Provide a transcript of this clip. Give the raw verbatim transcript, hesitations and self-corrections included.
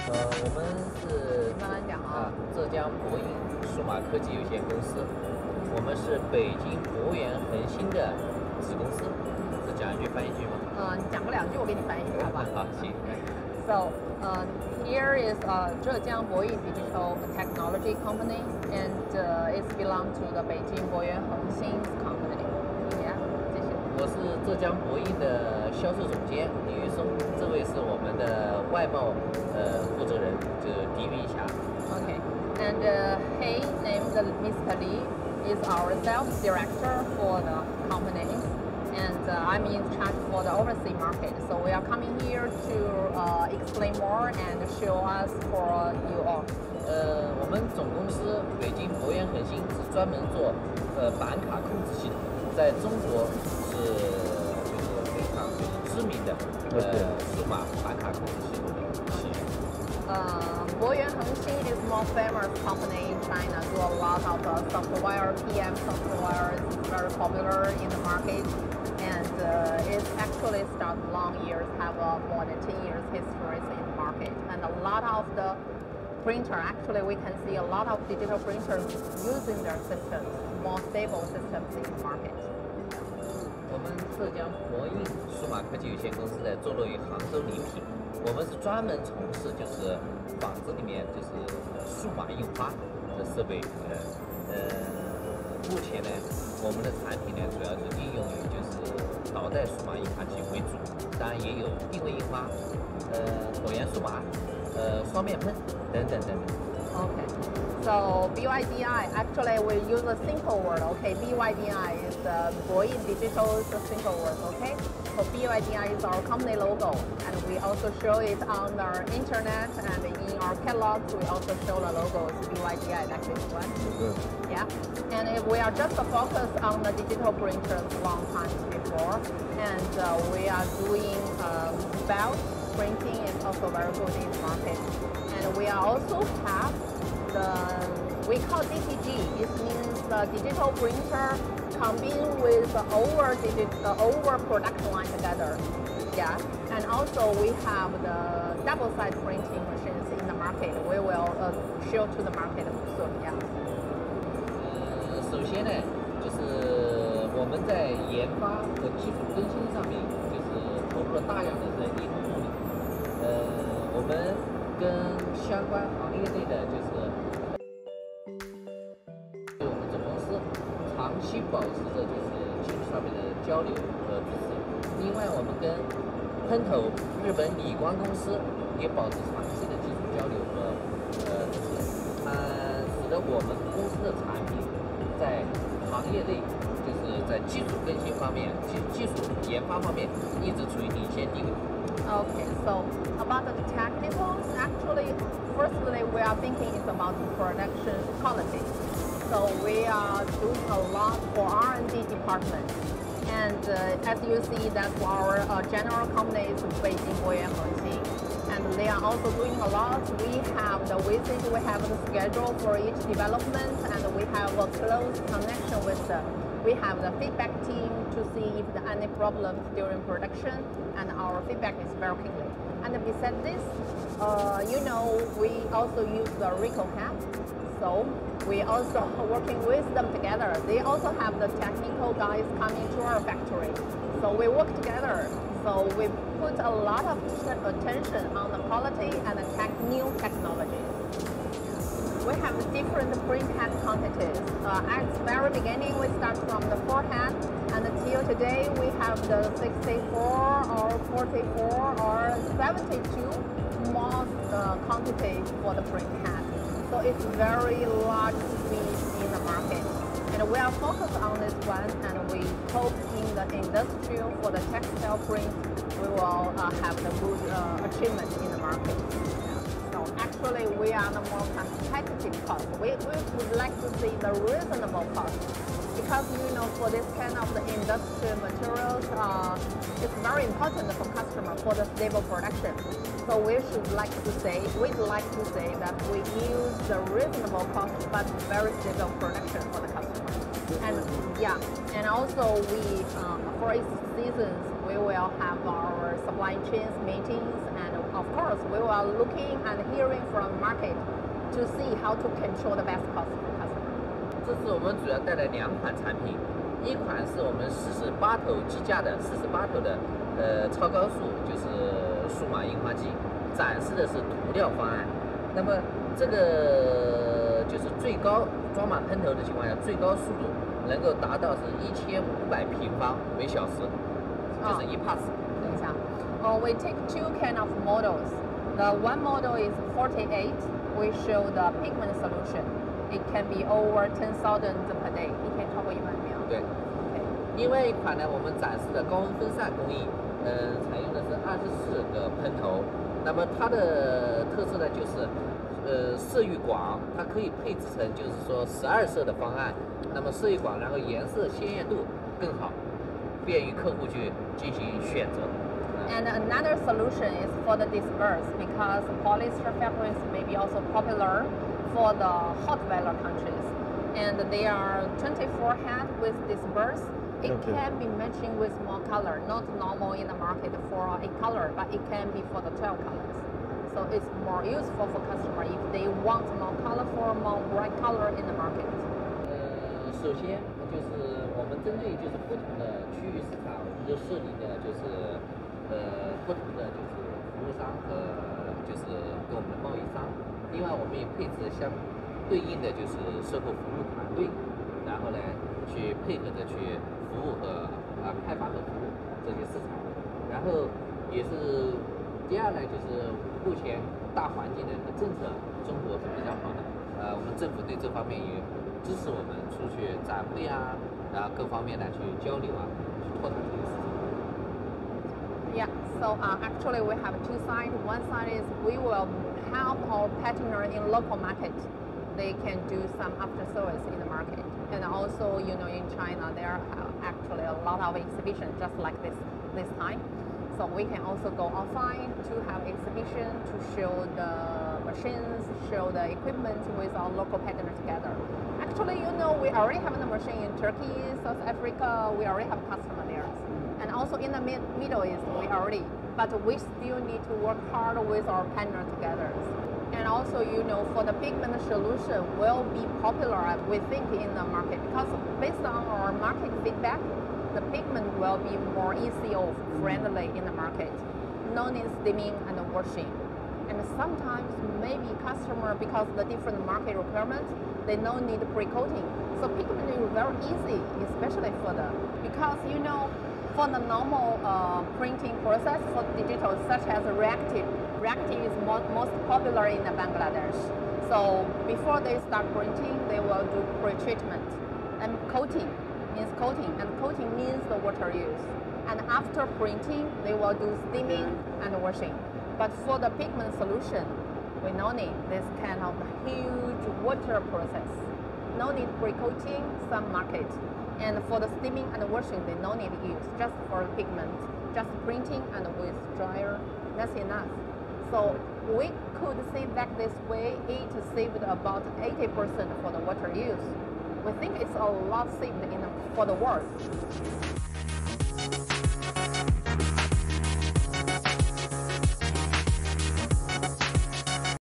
呃，我们是慢慢讲啊。 啊，浙江博印数码科技有限公司，我们是北京博源恒星的子公司。是讲一句翻译句吗？ 呃，你讲个两句，我给你翻译一下吧。 好，行。 So, uh, here is uh, Zhejiang Boyin Digital Technology Company, and uh, it belongs to the Beijing Boyuan Hengxin Company. Yeah, 继续。 我是浙江博印的销售总监李玉松，这位是我们的外贸呃负责人，就是狄云霞。 Okay, and uh, he named Mister Li is our sales director for the company. And uh, I'm in charge for the overseas market. So we are coming here to uh, explain more and show us for you all. 呃，我们总公司北京博源恒星是专门做呃板卡控制系统，在中国是就是非常就是知名的呃数码板卡控制系统的企业。 Uh, Boyuan Hengxin is more famous company in China. Do a lot of uh, software, P M software. It's very popular in the market. And uh, it's actually started long years, have uh, more than ten years history in the market. And a lot of the printer, actually we can see a lot of digital printers using their systems, more stable systems in the market. 我们浙江博印数码科技有限公司呢，坐落于杭州临平。我们是专门从事就是纺织里面就是数码印花的设备。呃呃，目前呢，我们的产品呢主要是应用于就是导带数码印花机为主，当然也有定位印花、呃椭圆数码、呃双面喷等等等等。 Okay, so B Y D I, actually we use a simple word, okay? B Y D I is uh, Boyin Digital is a simple word, okay? So B Y D I is our company logo, and we also show it on our internet, and in our catalogs we also show the logos B Y D I, like this one. Mm-hmm. Yeah, and if we are just focused on the digital printers long time before, and uh, we are doing um, belt printing is also very good in the market. And we are also have the, we call D T G, it means the digital printer combined with the over, digit, the over production line together. Yeah, and also we have the double side printing machines in the market. We will uh, show to the market soon. Yeah. 呃，首先呢，就是我们在研发和技术更新上面，就是投入了大量的人力和物力。呃，我们跟相关行业内的就是对我们总公司长期保持着就是技术上面的交流和支持。另外，我们跟喷头日本理光公司也保持长期的技术交流和呃支持，呃，使得我们公司的产品在行业内就是在技术更新方面、技技术研发方面一直处于领先地位。 Okay, so about the technicals, actually, firstly, we are thinking it's about production quality. So we are doing a lot for R and D department. And uh, as you see, that's our uh, general company is Beijing Boyin Hengxin. And they are also doing a lot. We have the visit, we have the schedule for each development, and we have a close connection with the, we have the feedback team to see if there are any problems during production, and our feedback is very quickly. And besides this, uh, you know, we also use the Rico cap. So we also working with them together. They also have the technical guys coming to our factory. So we work together. So we put a lot of attention on the quality and the tech, new technologies. We have different print head quantities. Uh, at the very beginning, we start from the four head, and until today, we have the sixty-four or forty-four or seventy-two more uh, quantity for the print head. So it's very large speed in the market. And we are focused on this one, and we hope in the industrial for the textile print, we will uh, have the good uh, achievement in the market. So actually, we are the more competitive cost. We, we would like to see the reasonable cost, because you know, for this kind of the industrial materials, uh, it's very important for customer for the stable production. So we should like to say, we'd like to say that we use the reasonable cost but very stable production for the customer. And yeah, and also we, um, for each seasons, we will have our supply chains meetings, and of course, we are looking and hearing from market to see how to control the best cost for customer. 这次我们主要带来两款产品，一款是我们四十八头机架的四十八头的呃超高速就是数码印花机，展示的是涂料方案。那么这个就是最高装满喷头的情况下，最高速度能够达到是一千五百平方每小时，就是一 pass。 等一下，哦、uh, we take two kind of models. The one model is forty-eight. We show the pigment solution. It can be over ten thousand per day. 一天超过一万秒。 对。 Okay. 另外一款呢，我们展示的高温分散工艺，呃，采用的是二十四个喷头。那么它的特色呢，就是呃色域广，它可以配置成就是说十二色的方案。那么色域广，然后颜色鲜艳度更好，便于客户去进行选择。 And another solution is for the disperse, because polyester fabrics may be also popular for the hot weather countries. And they are twenty-four head with disperse. It okay. can be matching with more color, not normal in the market for a color, but it can be for the twelve colors. So it's more useful for customer if they want more colorful, more bright color in the market. 呃，首先就是我们针对就是不同的区域市场，我们就设立的就是。呃，不同的就是服务商和就是跟我们的贸易商，另外我们也配置相对应的就是售后服务团队，然后呢去配合着去服务和啊开发和服务这些市场，然后也是第二呢就是目前大环境的政策中国是比较好的，呃我们政府对这方面也支持我们出去展会啊，然后各方面呢去交流啊，去拓展这个市场。 Yeah, so uh, actually we have two sides. One side is we will help our partner in local market. They can do some after service in the market. And also, you know, in China, there are actually a lot of exhibitions just like this this time. So we can also go offline to have exhibition to show the machines, show the equipment with our local partner together. Actually, you know, we already have the machine in Turkey, South Africa. We already have customer there. And also in the mid Middle East, we already, but we still need to work hard with our partner together. And also, you know, for the pigment solution will be popular, we think, in the market, because based on our market feedback, the pigment will be more E C O friendly in the market. No need steaming and washing. And sometimes maybe customer, because the different market requirements, they no need pre-coating. So pigment is very easy, especially for the, because you know, for the normal uh, printing process for digital, such as reactive, reactive is mo most popular in Bangladesh. So before they start printing, they will do pre-treatment. And coating means coating, and coating means the water use. And after printing, they will do steaming and washing. But for the pigment solution, we no need this kind of huge water process. No need pre-coating, some market. And for the steaming and washing, they no need use, just for pigment, just printing and with dryer, that's enough. So we could see that this way, it saved about eighty percent for the water use. We think it's a lot saved in the, for the world.